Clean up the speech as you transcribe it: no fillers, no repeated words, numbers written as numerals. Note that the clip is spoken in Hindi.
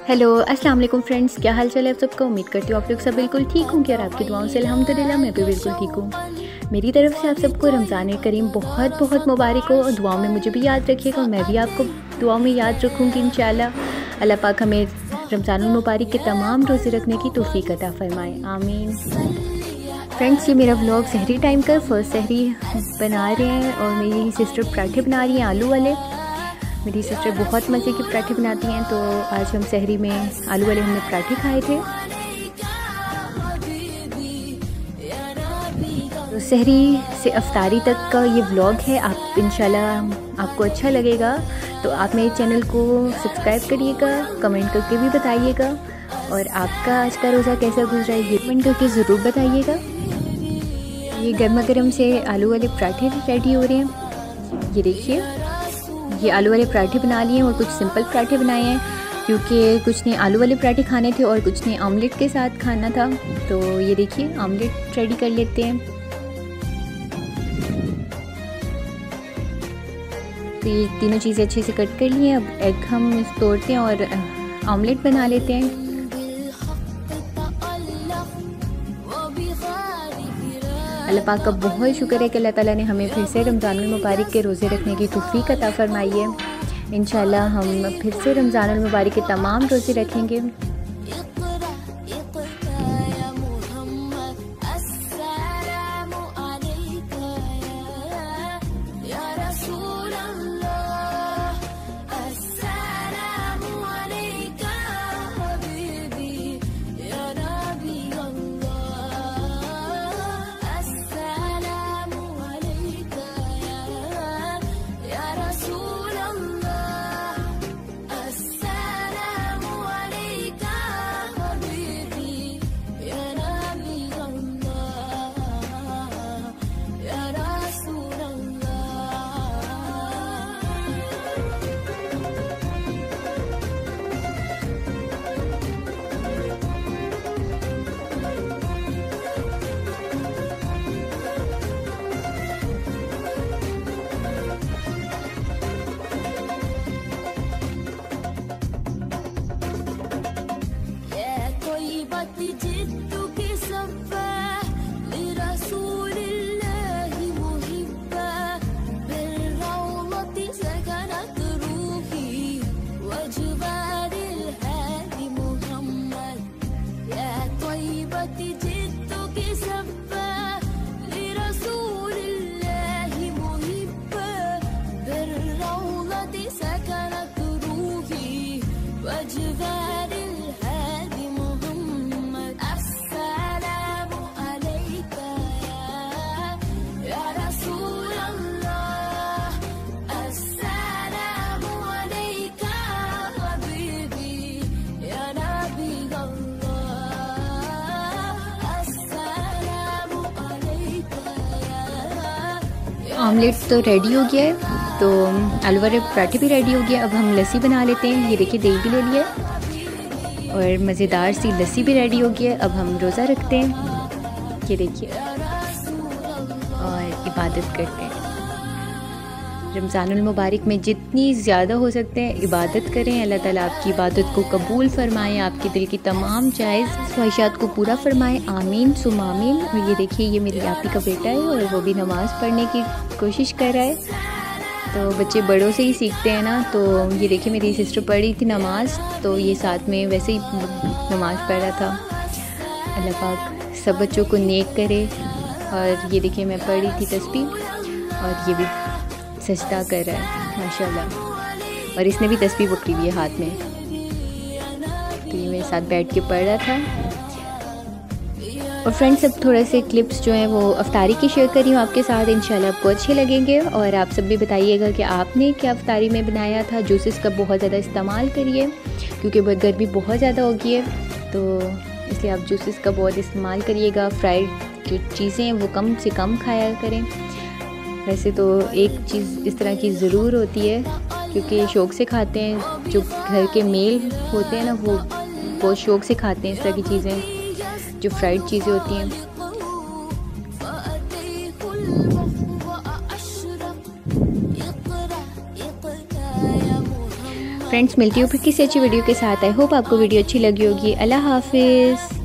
हेलो अस्सलाम वालेकुम फ्रेंड्स, क्या हाल चाल है आप सबका। उम्मीद करती हूँ आप लोग सब बिल्कुल ठीक होंगे और आपकी दुआओं से अल्हम्दुलिल्लाह मैं भी बिल्कुल ठीक हूँ। मेरी तरफ से आप सबको रमज़ान करीम बहुत बहुत मुबारक हो और दुआओं में मुझे भी याद रखिएगा और मैं भी आपको दुआओं में याद रखूँगी इंशाल्लाह। अल्लाह पाक हमें रमज़ानुल मुबारक के तमाम रोज़े रखने की तौफीक अता फरमाए, आमीन। फ्रेंड्स, ये मेरा व्लॉग सहरी टाइम का फर्स्ट सहरी बना रहे हैं और मेरी सिस्टर पराठे बना रही हैं आलू वाले। मेरी सिस्टर बहुत मज़े के पराठे बनाती हैं, तो आज हम सहरी में आलू वाले हमने पराठे खाए थे। तो सहरी से अफ्तारी तक का ये व्लॉग है, आप इंशाल्लाह आपको अच्छा लगेगा। तो आप मेरे चैनल को सब्सक्राइब करिएगा, कमेंट करके भी बताइएगा और आपका आज का रोज़ा कैसा गुजरा है ये कमेंट करके ज़रूर बताइएगा। ये गर्मा गर्म से आलू वाले पराठे रेडी हो रहे हैं। ये देखिए, ये आलू वाले पराठे बना लिए और कुछ सिंपल पराठे बनाए हैं क्योंकि कुछ ने आलू वाले पराठे खाने थे और कुछ ने ऑमलेट के साथ खाना था। तो ये देखिए ऑमलेट रेडी कर लेते हैं। तो ये तीनों चीज़ें अच्छे से कट कर लिए। अब एग हम तोड़ते हैं और ऑमलेट बना लेते हैं। अल्लाह पाक का बहुत शुक्र है कि अल्लाह ताला ने हमें फिर से रमज़ानुल मुबारक के रोज़े रखने की तौफीक अता फरमाई है। इंशाल्लाह हम फिर से रमज़ानुल मुबारक के तमाम रोज़े रखेंगे। ऑमलेट तो रेडी हो गया है, तो आलू वाले पराठे भी रेडी हो गया। अब हम लस्सी बना लेते हैं। ये देखिए दही भी ले लिया और मज़ेदार सी लस्सी भी रेडी हो गया। अब हम रोज़ा रखते हैं, ये देखिए, और इबादत करते हैं। रमज़ानुल मुबारक में जितनी ज़्यादा हो सकते हैं इबादत करें। अल्लाह ताला आपकी इबादत को कबूल फरमाएँ, आपके दिल की तमाम जायज़ ख्वाहिशात को पूरा फरमाएँ, आमीन सुम आमीन। और ये देखिए, ये मेरी आपी का बेटा है और वो भी नमाज़ पढ़ने की कोशिश कर रहा है। तो बच्चे बड़ों से ही सीखते हैं ना। तो ये देखिए, मेरी सिस्टर पढ़ रही थी नमाज़, तो ये साथ में वैसे ही नमाज़ पढ़ रहा था। अल्लाह पाक सब बच्चों को नेक करे। और ये देखिए, मैं पढ़ रही थी तस्बीह और ये भी सजदा कर रहा है माशाल्लाह। और इसने भी तस्बीह पकड़ी हुई है हाथ में। तो ये मेरे साथ बैठ के पढ़ रहा था। और फ्रेंड्स, अब थोड़े से क्लिप्स जो हैं वो अफ्तारी की शेयर कर रही हूँ आपके साथ, इंशाल्लाह आपको अच्छे लगेंगे। और आप सब भी बताइएगा कि आपने क्या अफ्तारी में बनाया था। जूसेस का बहुत ज़्यादा इस्तेमाल करिए क्योंकि गर्मी बहुत ज़्यादा हो गई है, तो इसलिए आप जूसेस का बहुत इस्तेमाल करिएगा। फ्राइड जो चीज़ें हैं वो कम से कम खाया करें। वैसे तो एक चीज़ इस तरह की ज़रूर होती है क्योंकि शौक़ से खाते हैं, जो घर के मेल होते हैं ना वो बहुत शौक़ से खाते हैं इस तरह की चीज़ें, जो फ्राइड चीज़ें होती हैं। फ्रेंड्स मिलती हूँ फिर किसी अच्छी वीडियो के साथ। आई होप आपको वीडियो अच्छी लगी होगी। अल्लाह हाफिज़।